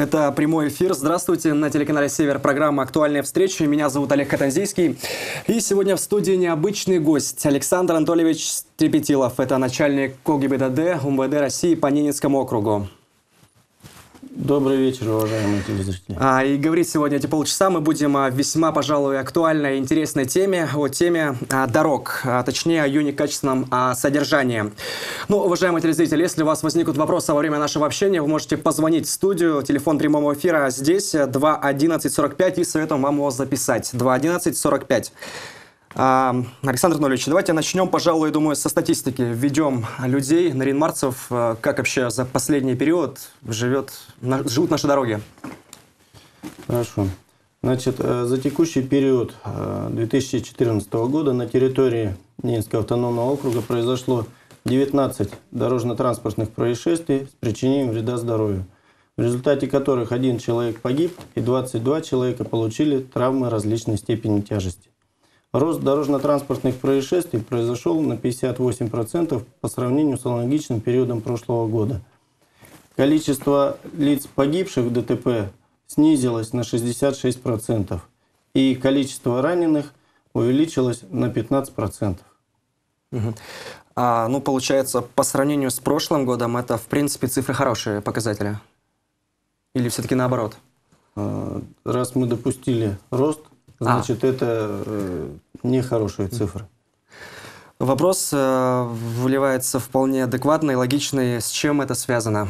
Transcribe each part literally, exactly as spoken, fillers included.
Это прямой эфир. Здравствуйте. На телеканале «Север» программа «Актуальные встречи». Меня зовут Олег Катанзийский. И сегодня в студии необычный гость Александр Анатольевич Стрепетилов. Это начальник КОГИБДД УМВД России по Ненецкому округу. Добрый вечер, уважаемые телезрители. А, и говорить сегодня эти полчаса мы будем о весьма, пожалуй, актуальной и интересной теме, о теме а, дорог, а, точнее о ее некачественном а, содержании. Ну, уважаемые телезрители, если у вас возникнут вопросы во время нашего общения, вы можете позвонить в студию, телефон прямого эфира здесь, два одиннадцать сорок пять, и советуем вам его записать, два одиннадцать сорок пять. А, Александр Анатольевич, давайте начнем, пожалуй, думаю, со статистики. Введем людей, наринмарцев, как вообще за последний период живет, живут наши дороги. Хорошо. Значит, за текущий период две тысячи четырнадцатого года на территории Ненецкого автономного округа произошло девятнадцать дорожно-транспортных происшествий с причинением вреда здоровью, в результате которых один человек погиб и двадцать два человека получили травмы различной степени тяжести. Рост дорожно-транспортных происшествий произошел на пятьдесят восемь процентов по сравнению с аналогичным периодом прошлого года. Количество лиц, погибших в ДТП, снизилось на шестьдесят шесть процентов, и количество раненых увеличилось на пятнадцать процентов. Угу. А, ну, получается, по сравнению с прошлым годом, это, в принципе, цифры хорошие показатели? Или все-таки наоборот? Раз мы допустили рост, значит, а. это э, нехорошие цифры. Вопрос э, выливается вполне адекватный, логичный. С чем это связано?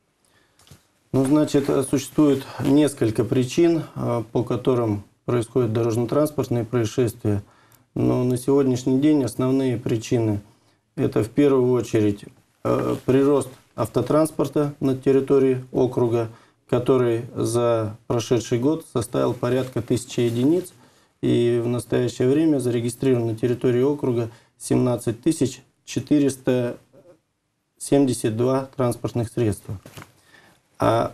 Ну, значит, существует несколько причин, э, по которым происходят дорожно-транспортные происшествия. Но на сегодняшний день основные причины – это в первую очередь э, прирост автотранспорта на территории округа, который за прошедший год составил порядка тысячи единиц, и в настоящее время зарегистрировано на территории округа семнадцать тысяч четыреста семьдесят два транспортных средства. А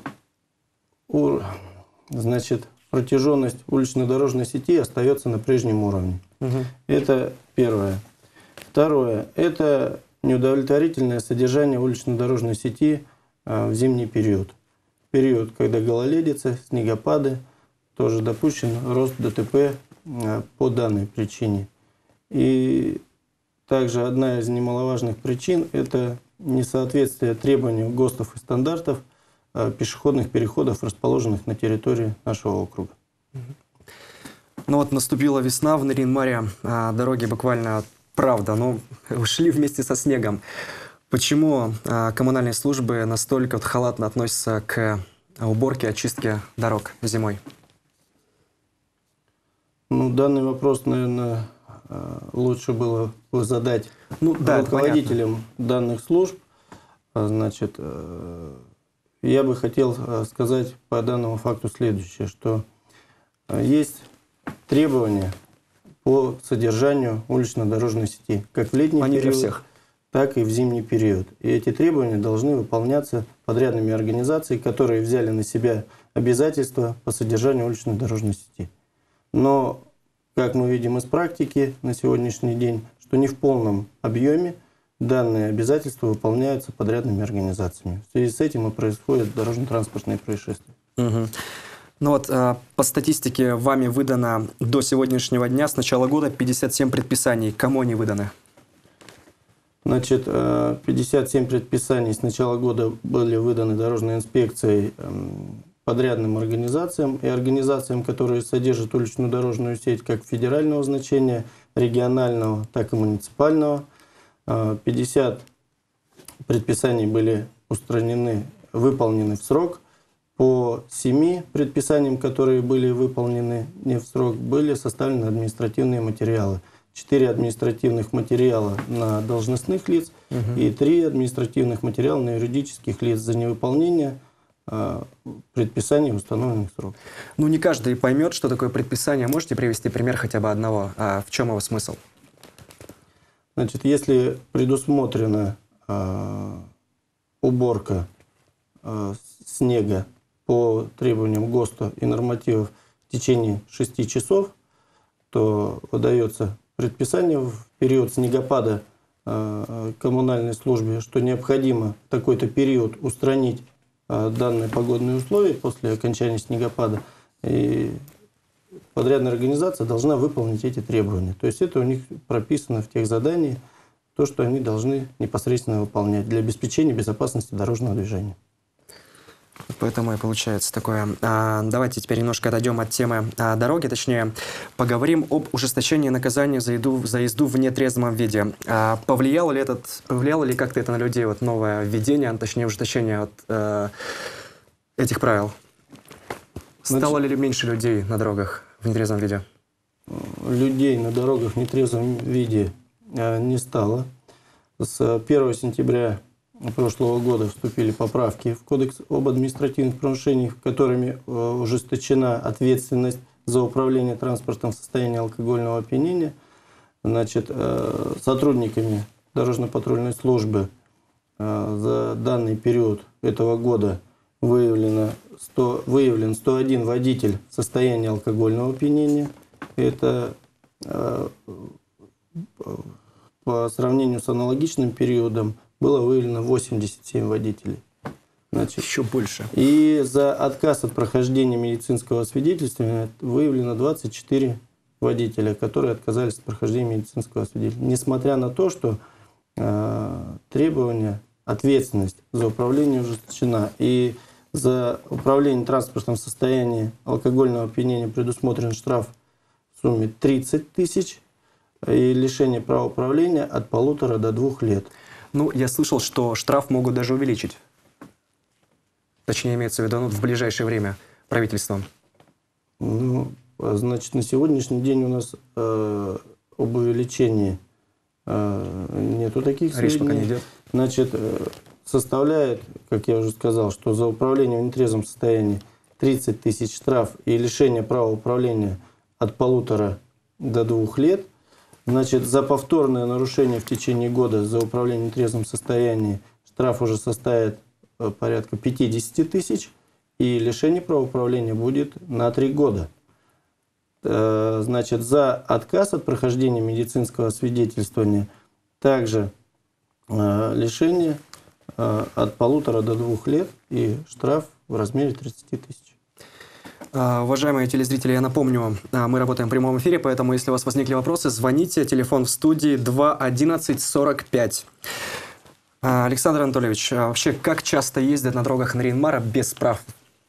значит, протяженность улично-дорожной сети остается на прежнем уровне. Угу. Это первое. Второе – это неудовлетворительное содержание улично-дорожной сети в зимний период. Период, когда гололедица, снегопады, тоже допущен рост ДТП по данной причине. И также одна из немаловажных причин – это несоответствие требованиям ГОСТов и стандартов пешеходных переходов, расположенных на территории нашего округа. Ну вот наступила весна в Нарин-Маре, а дороги буквально, правда, ну, ушли вместе со снегом. Почему а, коммунальные службы настолько вот халатно относятся к уборке, очистке дорог зимой? Ну, данный вопрос, наверное, лучше было бы задать ну, да, руководителям данных служб. Значит, я бы хотел сказать по данному факту следующее, что есть требования по содержанию улично-дорожной сети, как в летний Они период, для всех. так и в зимний период. И эти требования должны выполняться подрядными организациями, которые взяли на себя обязательства по содержанию улично-дорожной сети. Но, как мы видим из практики на сегодняшний день, что не в полном объеме данные обязательства выполняются подрядными организациями. В связи с этим и происходят дорожно-транспортные происшествия. Угу. Ну вот, э, по статистике вами выдано до сегодняшнего дня, с начала года, пятьдесят семь предписаний. Кому они выданы? Значит, пятьдесят семь предписаний с начала года были выданы дорожной инспекцией подрядным организациям и организациям, которые содержат уличную дорожную сеть как федерального значения, регионального, так и муниципального. пятьдесят предписаний были устранены, выполнены в срок. По семи предписаниям, которые были выполнены не в срок, были составлены административные материалы. Четыре административных материала на должностных лиц угу. и три административных материала на юридических лиц за невыполнение э, предписаний в установленных сроках. Ну, не каждый поймет, что такое предписание. Можете привести пример хотя бы одного? А в чем его смысл? Значит, если предусмотрена э, уборка э, снега по требованиям ГОСТа и нормативов в течение шести часов, то выдается предписание в период снегопада э, коммунальной службе, что необходимо в такой-то период устранить данные погодные условия после окончания снегопада. И подрядная организация должна выполнить эти требования. То есть это у них прописано в тех заданиях, то, что они должны непосредственно выполнять для обеспечения безопасности дорожного движения. Поэтому и получается такое. А, давайте теперь немножко отойдем от темы а, дороги, точнее, поговорим об ужесточении наказания за, еду, за езду в нетрезвом виде. А, повлияло ли, этот, повлияло ли как-то это на людей, вот новое введение, а, точнее, ужесточение от, а, этих правил? Стало Значит, ли меньше людей на дорогах в нетрезвом виде? Людей на дорогах в нетрезвом виде а, не стало. С первого сентября прошлого года вступили поправки в Кодекс об административных правонарушениях, которыми ужесточена ответственность за управление транспортом в состоянии алкогольного опьянения. Значит, сотрудниками дорожно-патрульной службы за данный период этого года выявлено сто, выявлен сто один водитель в состоянии алкогольного опьянения. Это по сравнению с аналогичным периодом было выявлено восемьдесят семь водителей. Значит, еще больше. И за отказ от прохождения медицинского освидетельствования выявлено двадцать четыре водителя, которые отказались от прохождения медицинского освидетельствования. Несмотря на то, что э, требования, ответственность за управление ужесточена. И за управление транспортом в состоянии алкогольного опьянения предусмотрен штраф в сумме тридцать тысяч и лишение права управления от полутора до двух лет. Ну, я слышал, что штраф могут даже увеличить. Точнее, имеется в виду, ну, в ближайшее время правительством. Ну, значит, на сегодняшний день у нас э, об увеличении э, нету таких сведений. Речь пока не идет. Значит, э, составляет, как я уже сказал, что за управление в нетрезвом состоянии тридцать тысяч штраф и лишение права управления от полутора до двух лет. Значит, за повторное нарушение в течение года за управление в нетрезвом состоянии штраф уже составит порядка пятьдесят тысяч, и лишение права управления будет на три года. Значит, за отказ от прохождения медицинского освидетельствования также лишение от полутора до двух лет и штраф в размере тридцати тысяч. Уважаемые телезрители, я напомню, мы работаем в прямом эфире, поэтому если у вас возникли вопросы, звоните. Телефон в студии два одиннадцать сорок пять. Александр Анатольевич, вообще как часто ездят на дорогах Нарьян-Мара без прав?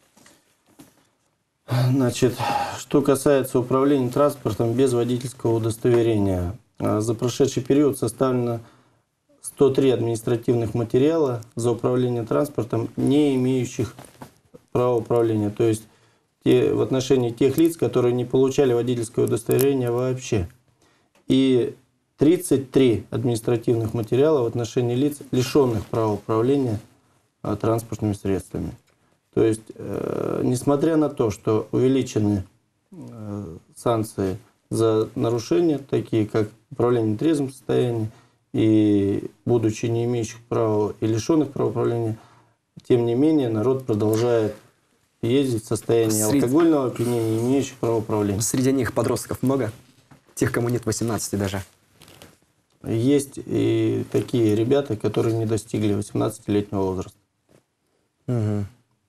Значит, что касается управления транспортом без водительского удостоверения, за прошедший период составлено сто три административных материала за управление транспортом, не имеющих права управления. То есть в отношении тех лиц, которые не получали водительское удостоверение вообще. И тридцать три административных материала в отношении лиц, лишенных права управления транспортными средствами. То есть, э, несмотря на то, что увеличены э, санкции за нарушения, такие как управление в нетрезвом состоянии, и будучи не имеющих права и лишенных права управления, тем не менее народ продолжает ездить в состоянии Среди... алкогольного опьянения, имеющих право управления. Среди них подростков много? Тех, кому нет восемнадцати даже? Есть и такие ребята, которые не достигли восемнадцатилетнего возраста. Угу.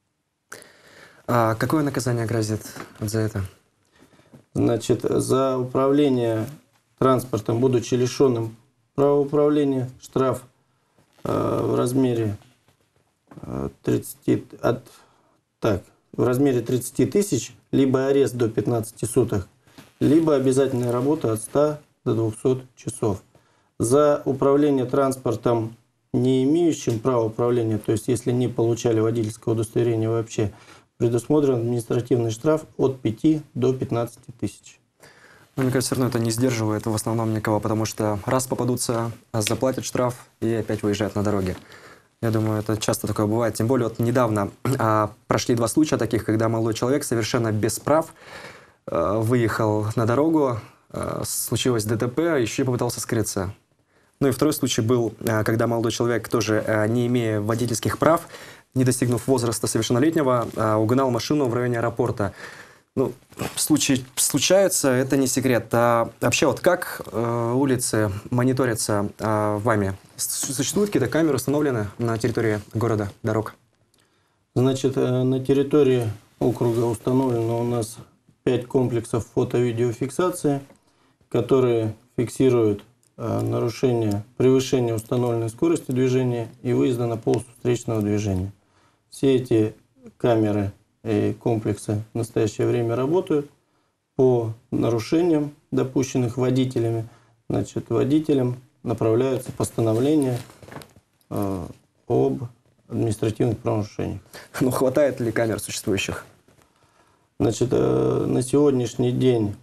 А какое наказание грозит за это? Значит, за управление транспортом, будучи лишенным права управления, штраф э, в размере э, тридцати от так. в размере тридцати тысяч, либо арест до пятнадцати суток, либо обязательная работа от ста до двухсот часов. За управление транспортом, не имеющим права управления, то есть если не получали водительского удостоверения вообще, предусмотрен административный штраф от пяти до пятнадцати тысяч. Но, мне кажется, все равно это не сдерживает в основном никого, потому что раз попадутся, заплатят штраф и опять выезжают на дороге. Я думаю, это часто такое бывает. Тем более, вот недавно а, прошли два случая таких, когда молодой человек совершенно без прав а, выехал на дорогу, а, случилось ДТП, еще и попытался скрыться. Ну и второй случай был, а, когда молодой человек, тоже а, не имея водительских прав, не достигнув возраста совершеннолетнего, а, угнал машину в районе аэропорта. Ну, случаи случаются, это не секрет. А вообще, вот как э, улицы мониторятся э, вами? Существуют какие-то камеры установлены на территории города, дорог? Значит, на территории округа установлено у нас пять комплексов фото-видеофиксации, которые фиксируют нарушение, превышение установленной скорости движения и выезда на полосу встречного движения. Все эти камеры и комплексы в настоящее время работают по нарушениям, допущенных водителями. Значит, водителям направляются постановления э, об административных правонарушениях. Ну, хватает ли камер существующих? Значит, э, на сегодняшний день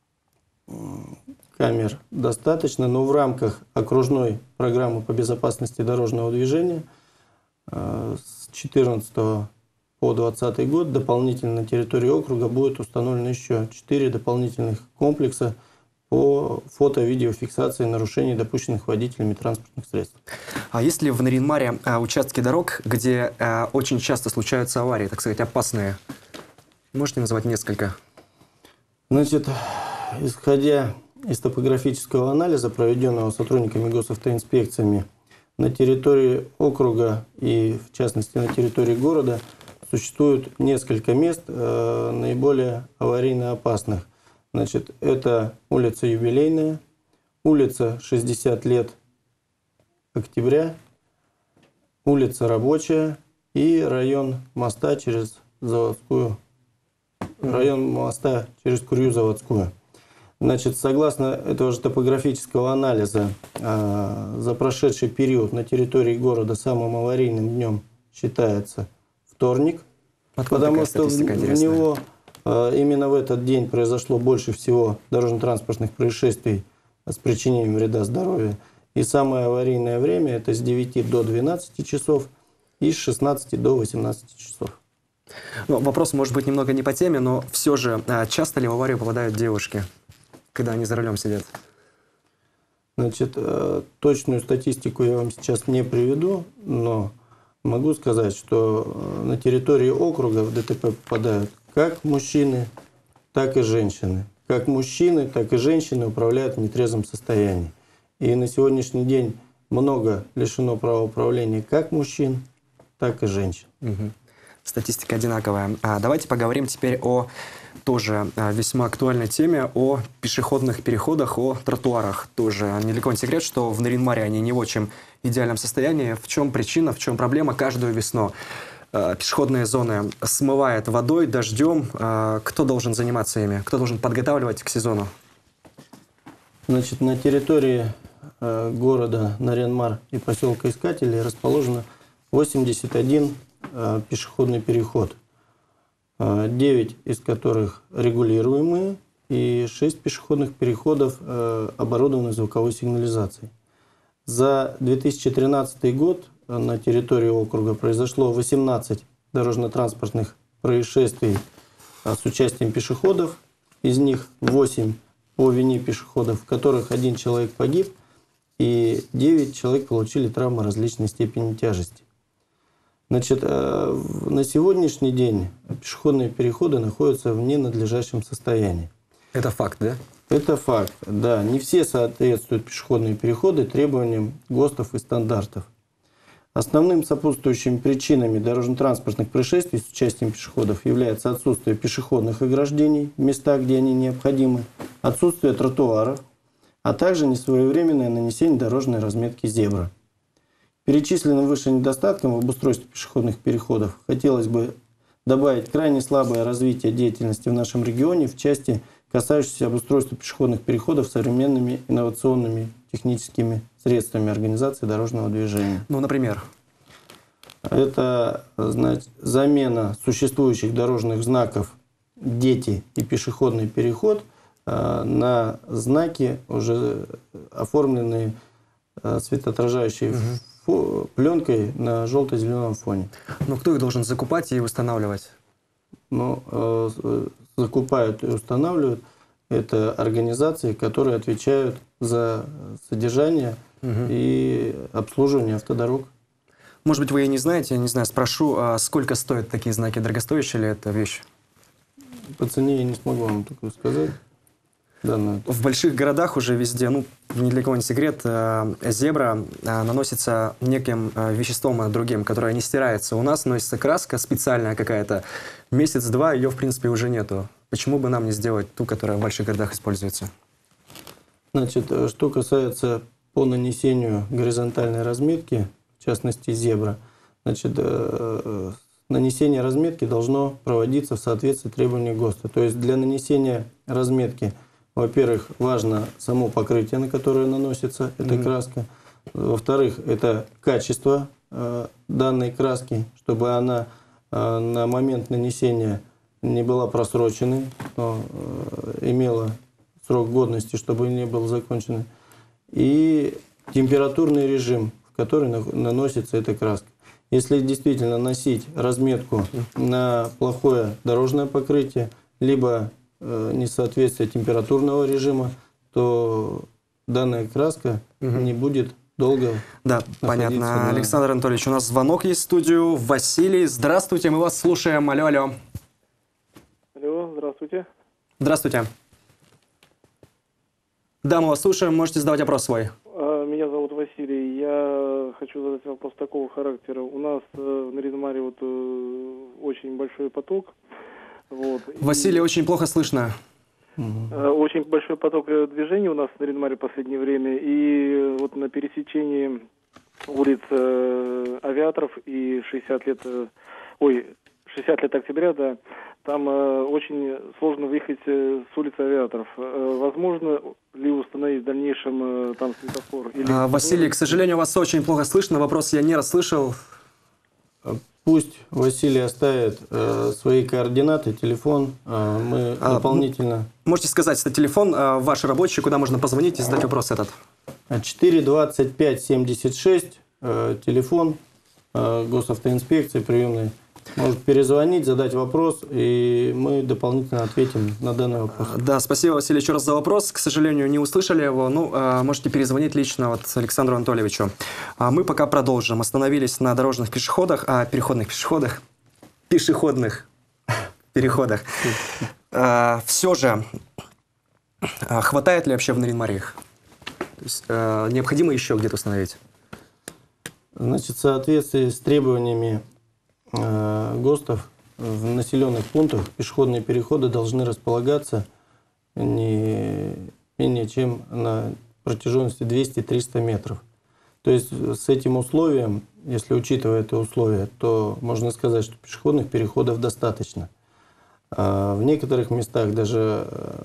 камер достаточно, но в рамках окружной программы по безопасности дорожного движения э, с две тысячи четырнадцатого по двадцатый год дополнительно на территории округа будет установлено еще четыре дополнительных комплекса по фото-видеофиксации нарушений, допущенных водителями транспортных средств. А есть ли в Нарьян-Маре а, участки дорог, где а, очень часто случаются аварии, так сказать, опасные? Можете назвать несколько? Значит, исходя из топографического анализа, проведенного сотрудниками госавтоинспекциями, на территории округа и, в частности, на территории города существует несколько мест э, наиболее аварийно опасных. Значит, это улица Юбилейная, улица шестьдесят лет Октября, улица Рабочая и район моста через Заводскую, район моста через Курью-Заводскую. Значит, согласно этого же топографического анализа, э, за прошедший период на территории города самым аварийным днем считается вторник, Откуда потому что в, в интересная? него э, именно в этот день произошло больше всего дорожно-транспортных происшествий с причинением вреда здоровью. И самое аварийное время это с девяти до двенадцати часов и с шестнадцати до восемнадцати часов. Ну, вопрос может быть немного не по теме, но все же а, часто ли в аварию попадают девушки, когда они за рулем сидят? Значит, э, точную статистику я вам сейчас не приведу, но могу сказать, что на территории округа в ДТП попадают как мужчины, так и женщины. Как мужчины, так и женщины управляют в нетрезвом состоянии. И на сегодняшний день много лишено права управления как мужчин, так и женщин. Угу. Статистика одинаковая. А давайте поговорим теперь о тоже а, весьма актуальной теме, о пешеходных переходах, о тротуарах. Тоже недалеко не секрет, что в Нарьян-Маре они не в очень идеальном состоянии. В чем причина, в чем проблема? Каждую весну а, пешеходные зоны смывает водой, дождем. А, кто должен заниматься ими? Кто должен подготавливать к сезону? Значит, на территории э, города Нарьян-Мар и поселка Искателей расположено восемьдесят один э, пешеходный переход. девять из которых регулируемые, и шесть пешеходных переходов э, оборудованы звуковой сигнализацией. За две тысячи тринадцатый год на территории округа произошло восемнадцать дорожно-транспортных происшествий э, с участием пешеходов. Из них восемь по вине пешеходов, в которых один человек погиб, и девять человек получили травмы различной степени тяжести. Значит, на сегодняшний день пешеходные переходы находятся в ненадлежащем состоянии. Это факт, да? Это факт, да. Не все соответствуют пешеходные переходы требованиям ГОСТов и стандартов. Основным сопутствующими причинами дорожно-транспортных происшествий с участием пешеходов является отсутствие пешеходных ограждений в местах, где они необходимы, отсутствие тротуаров, а также несвоевременное нанесение дорожной разметки «Зебра». Перечисленным выше недостаткам в обустройстве пешеходных переходов хотелось бы добавить крайне слабое развитие деятельности в нашем регионе в части, касающейся обустройства пешеходных переходов современными инновационными техническими средствами организации дорожного движения. Ну, например? Это, значит, замена существующих дорожных знаков «Дети» и «Пешеходный переход» на знаки, уже оформленные светоотражающие угу. пленкой на желто-зеленом фоне. Но кто их должен закупать и устанавливать? Ну, э, закупают и устанавливают это организации, которые отвечают за содержание угу. и обслуживание автодорог. Может быть, вы и не знаете, я не знаю, спрошу, а сколько стоят такие знаки? Дорогостоящая ли эта вещь? По цене я не смогу вам такое сказать. Да, но... В больших городах уже везде, ну, ни для кого не секрет, э, зебра э, наносится неким э, веществом другим, которое не стирается. У нас наносится краска специальная какая-то. Месяц-два ее, в принципе, уже нету. Почему бы нам не сделать ту, которая в больших городах используется? Значит, что касается по нанесению горизонтальной разметки, в частности зебра, значит, э, нанесение разметки должно проводиться в соответствии требований ГОСТа. То есть для нанесения разметки, во-первых, важно само покрытие, на которое наносится эта mm-hmm. краска. Во-вторых, это качество э, данной краски, чтобы она э, на момент нанесения не была просроченной, но э, имела срок годности, чтобы не был закончен. И температурный режим, в который на, наносится эта краска. Если действительно носить разметку на плохое дорожное покрытие, либо э, несоответствие температурного режима, то данная краска угу. не будет долго. Да, понятно. На... Александр Анатольевич, у нас звонок есть в студию. Василий, здравствуйте, мы вас слушаем. Алло, алло. Алло, здравствуйте. Здравствуйте. Да, мы вас слушаем, можете задавать вопрос свой. Меня зовут Василий. Я хочу задать вопрос такого характера. У нас в Нарьян-Маре вот очень большой поток. Вот. Василий, и... очень плохо слышно. Очень большой поток движений у нас в Нарьян-Маре в последнее время. И вот на пересечении улиц Авиаторов и шестьдесят лет, ой, шестьдесят лет Октября, да, там э, очень сложно выехать э, с улицы Авиаторов. Э, возможно ли установить в дальнейшем э, там светофор? Или... А, Василий, к сожалению, вас очень плохо слышно. Вопрос я не расслышал. Пусть Василий оставит э, свои координаты, телефон. Э, мы а, дополнительно... Можете сказать, это телефон э, ваш рабочий, куда можно позвонить и задать вопрос этот? четыре двадцать пять семьдесят шесть, э, телефон э, госавтоинспекции, приемный. Может перезвонить, задать вопрос, и мы дополнительно ответим на данный вопрос. Да, спасибо, Василий, еще раз за вопрос. К сожалению, не услышали его. Ну, можете перезвонить лично вот Александру Анатольевичу. А мы пока продолжим. Остановились на дорожных пешеходах, а переходных пешеходах, пешеходных переходах. Все же, хватает ли вообще в Нарьян-Маре их? То есть, необходимо еще где-то установить? Значит, в соответствии с требованиями ГОСТов в населенных пунктах пешеходные переходы должны располагаться не менее чем на протяженности двести-триста метров. То есть с этим условием, если учитывая это условие, то можно сказать, что пешеходных переходов достаточно. В некоторых местах даже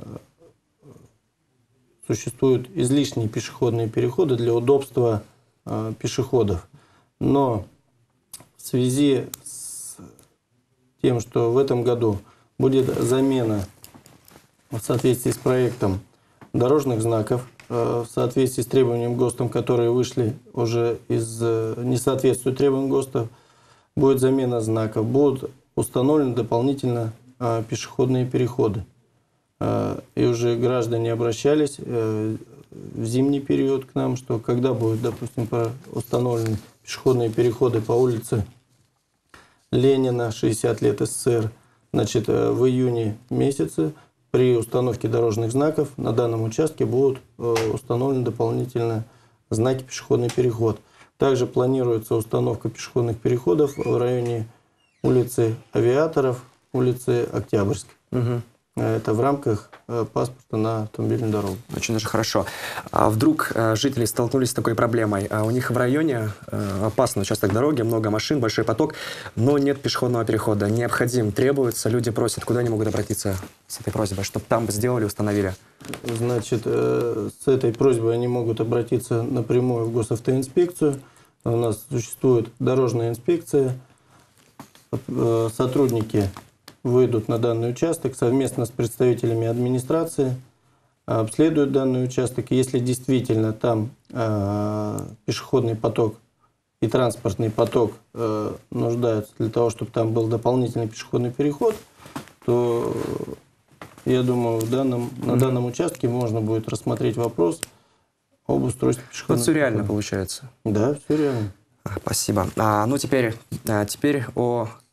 существуют излишние пешеходные переходы для удобства пешеходов. Но в связи с тем, что в этом году будет замена в соответствии с проектом дорожных знаков, в соответствии с требованием ГОСТом, которые вышли уже из несоответствия требованиям ГОСТов, будет замена знаков, будут установлены дополнительно пешеходные переходы. И уже граждане обращались в зимний период к нам, что когда будут, допустим, установлены пешеходные переходы по улице Ленина, шестьдесят лет СССР, значит, в июне месяце при установке дорожных знаков на данном участке будут установлены дополнительно знаки пешеходный переход. Также планируется установка пешеходных переходов в районе улицы Авиаторов, улицы Октябрьской. Угу. Это в рамках паспорта на автомобильную дорогу. Очень даже хорошо. А вдруг жители столкнулись с такой проблемой? А у них в районе опасный участок дороги, много машин, большой поток, но нет пешеходного перехода. Необходим, требуется, люди просят. Куда они могут обратиться с этой просьбой, чтобы там сделали, установили? Значит, с этой просьбой они могут обратиться напрямую в госавтоинспекцию. У нас существует дорожная инспекция. Сотрудники выйдут на данный участок совместно с представителями администрации, обследуют данный участок. Если действительно там э, пешеходный поток и транспортный поток э, нуждаются для того, чтобы там был дополнительный пешеходный переход, то я думаю, в данном, mm-hmm. на данном участке можно будет рассмотреть вопрос об устройстве пешеходного перехода. Все реально получается? Да, все реально. Спасибо. А, ну, теперь, а, теперь о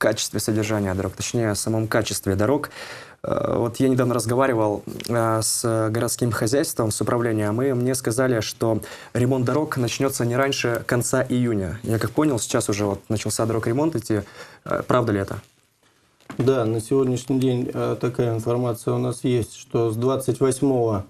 качестве содержания дорог, точнее, о самом качестве дорог. Вот я недавно разговаривал с городским хозяйством, с управлением, и мне сказали, что ремонт дорог начнется не раньше конца июня. Я как понял, сейчас уже вот начался дорогремонт идти. Правда ли это? Да, на сегодняшний день такая информация у нас есть, что с двадцать восьмого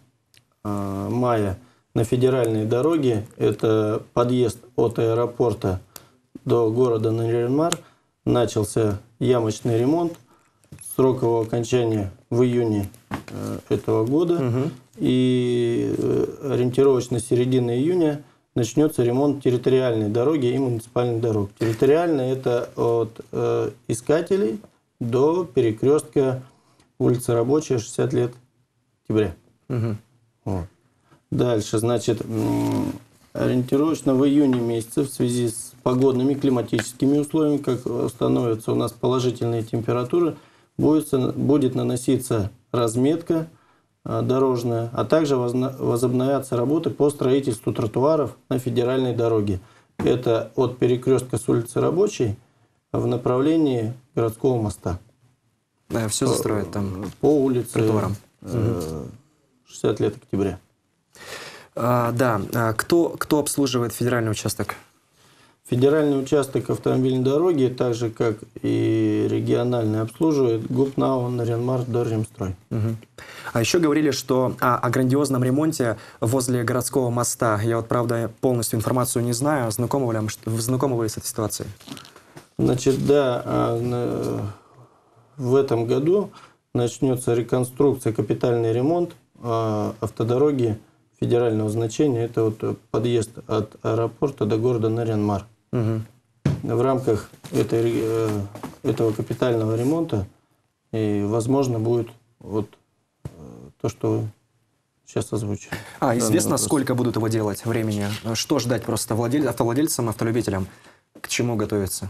мая на федеральной дороге, это подъезд от аэропорта до города Нарьян-Мар, начался ямочный ремонт. Срок его окончания в июне этого года. Угу. И ориентировочно с середины июня начнется ремонт территориальной дороги и муниципальных дорог. Территориальная — это от э, Искателей до перекрестка улица Рабочая, шестьдесят лет октября. Угу. Вот. Дальше, значит, ориентировочно в июне месяце в связи с погодными климатическими условиями, как становятся у нас положительные температуры, будет, будет наноситься разметка дорожная, а также возобновятся работы по строительству тротуаров на федеральной дороге. Это от перекрестка с улицы Рабочей в направлении городского моста. Да, все застроят там. По улице тротуарам. шестьдесят лет октября. А, да. А кто, кто обслуживает федеральный участок? Федеральный участок автомобильной дороги, так же как и региональный, обслуживает ГУП НАО Нарьян-Мар Дорремстрой. Угу. А еще говорили, что о, о грандиозном ремонте возле городского моста. Я вот, правда, полностью информацию не знаю. Знакомы ли, знакомы ли с этой ситуацией? Значит, да, в этом году начнется реконструкция, капитальный ремонт автодороги федерального значения. Это вот подъезд от аэропорта до города Нарьян-Мар. Угу. В рамках этой, этого капитального ремонта и, возможно, будет вот то, что вы сейчас озвучили. А, известно, сколько будут его делать времени? Что ждать просто владель... автовладельцам, автолюбителям? К чему готовиться?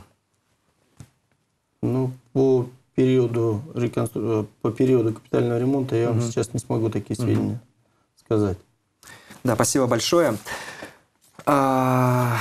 Ну, по периоду, реконстру... по периоду капитального ремонта я угу. вам сейчас не смогу такие сведения угу. сказать. Да, спасибо большое. А...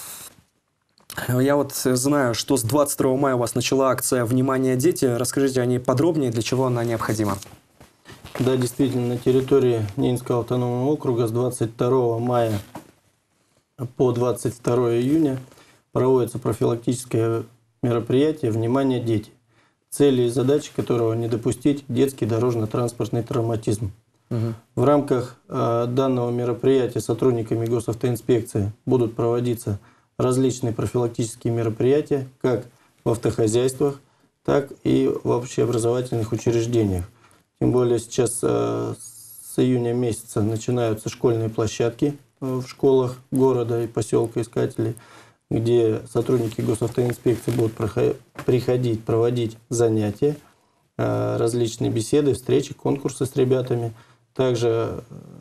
Я вот знаю, что с двадцать второго мая у вас начала акция «Внимание, дети». Расскажите о ней подробнее, для чего она необходима. Да, действительно, на территории Ненецкого автономного округа с двадцать второго мая по двадцать второе июня проводится профилактическое мероприятие «Внимание, дети», цели и задачи которого не допустить детский дорожно-транспортный травматизм. Угу. В рамках э, данного мероприятия сотрудниками госавтоинспекции будут проводиться различные профилактические мероприятия как в автохозяйствах, так и в общеобразовательных учреждениях. Тем более сейчас э, с июня месяца начинаются школьные площадки э, в школах города и поселка Искателей, где сотрудники госавтоинспекции будут приходить, проводить занятия, э, различные беседы, встречи, конкурсы с ребятами. Также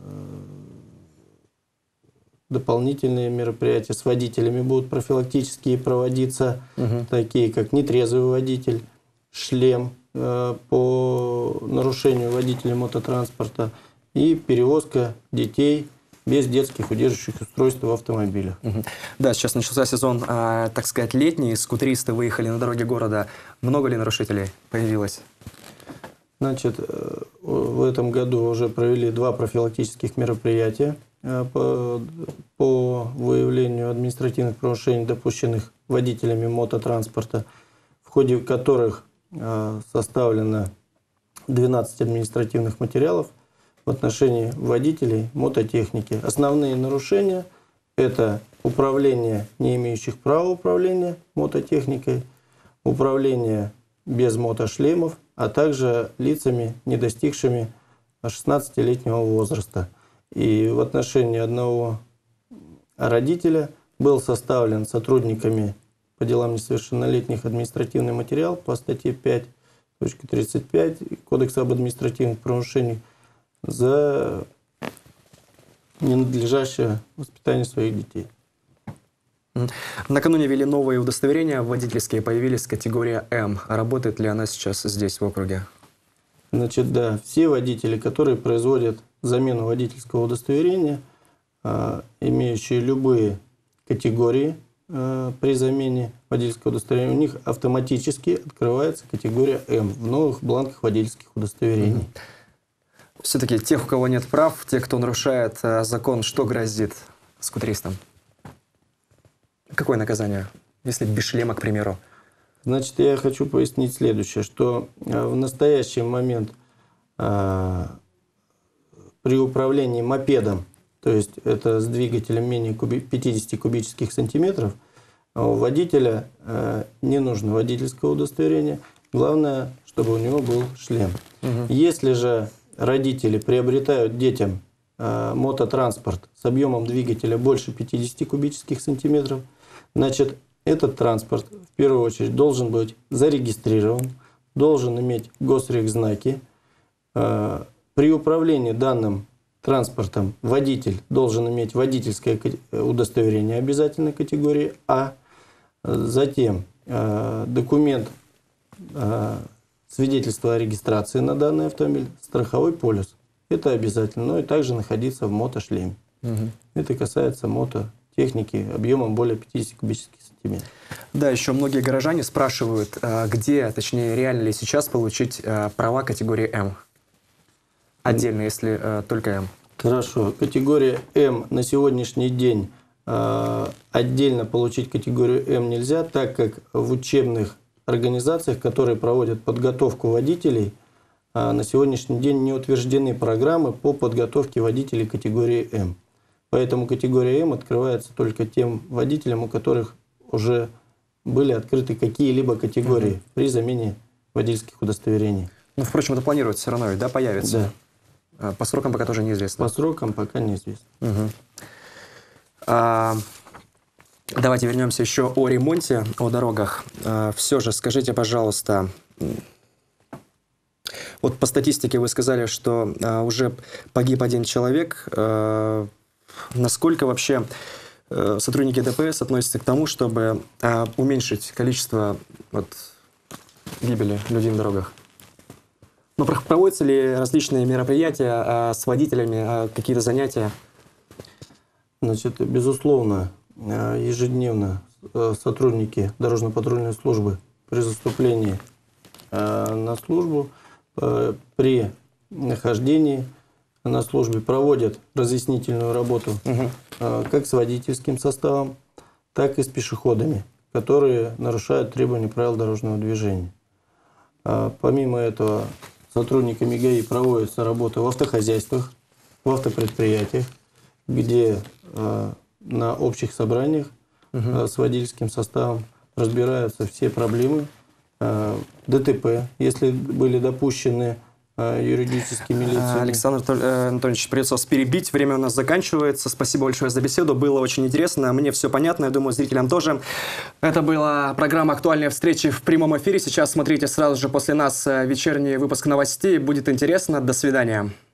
дополнительные мероприятия с водителями будут профилактические проводиться, угу. такие как нетрезвый водитель, шлем э, по нарушению водителя мототранспорта и перевозка детей без детских удерживающих устройств в автомобилях. Угу. Да, сейчас начался сезон, э, так сказать, летний, скутеристы выехали на дороге города. Много ли нарушителей появилось? Значит, в этом году уже провели два профилактических мероприятия по, по выявлению административных правонарушений, допущенных водителями мототранспорта, в ходе которых составлено двенадцать административных материалов в отношении водителей мототехники. Основные нарушения – это управление не имеющих права управления мототехникой, управление без мотошлемов, а также лицами, не достигшими шестнадцатилетнего возраста. И в отношении одного родителя был составлен сотрудниками по делам несовершеннолетних административный материал по статье пять точка тридцать пять Кодекса об административных правонарушениях за ненадлежащее воспитание своих детей. Накануне ввели новые удостоверения водительские, появились категория М. Работает ли она сейчас здесь, в округе? Значит, да, все водители, которые производят замену водительского удостоверения, имеющие любые категории э, при замене водительского удостоверения, у них автоматически открывается категория М в новых бланках водительских удостоверений. Mm-hmm. Все-таки тех, у кого нет прав, тех, кто нарушает э, закон, что грозит скутеристам? Какое наказание, если без шлема, к примеру? Значит, я хочу пояснить следующее, что в настоящий момент э, при управлении мопедом, то есть это с двигателем менее куби- пятидесяти кубических сантиметров, у водителя э, не нужно водительского удостоверения. Главное, чтобы у него был шлем. Угу. Если же родители приобретают детям э, мототранспорт с объемом двигателя больше пятидесяти кубических сантиметров, значит, этот транспорт в первую очередь должен быть зарегистрирован, должен иметь госрегзнаки. Э, при управлении данным транспортом водитель должен иметь водительское удостоверение обязательной категории А. Затем э, документ э, свидетельство о регистрации на данный автомобиль, страховой полис. Это обязательно. Ну и также находиться в мотошлеме. Угу. Это касается мототехники объемом более пятидесяти кубических сантиметров. Да, еще многие горожане спрашивают, где, точнее, реально ли сейчас получить права категории М? Отдельно, если э, только М. Хорошо. Категория М на сегодняшний день э, отдельно получить категорию М нельзя, так как в учебных организациях, которые проводят подготовку водителей, э, на сегодняшний день не утверждены программы по подготовке водителей категории М. Поэтому категория М открывается только тем водителям, у которых уже были открыты какие-либо категории угу. при замене водительских удостоверений. Ну, впрочем, это планируется все равно, да, появится? Да. По срокам пока тоже неизвестно. По срокам пока неизвестно. Угу. А, давайте вернемся еще о ремонте, о дорогах. А, все же скажите, пожалуйста, вот по статистике вы сказали, что а, уже погиб один человек. А, насколько вообще а, сотрудники ДПС относятся к тому, чтобы а, уменьшить количество вот, гибели людей на дорогах? Но проводятся ли различные мероприятия а, с водителями, а, какие-то занятия? Значит, безусловно, ежедневно сотрудники дорожно-патрульной службы при заступлении на службу, при нахождении на службе проводят разъяснительную работу угу. как с водительским составом, так и с пешеходами, которые нарушают требования правил дорожного движения. Помимо этого, сотрудниками ГАИ проводится работа в автохозяйствах, в автопредприятиях, где э, на общих собраниях угу. э, с водительским составом разбираются все проблемы э, ДТП, если были допущены э, юридическими лицами. Александр Анатольевич, придется вас перебить, время у нас заканчивается. Спасибо большое за беседу, было очень интересно, мне все понятно, я думаю, зрителям тоже. Это была программа «Актуальные встречи» в прямом эфире. Сейчас смотрите сразу же после нас вечерний выпуск новостей, будет интересно. До свидания.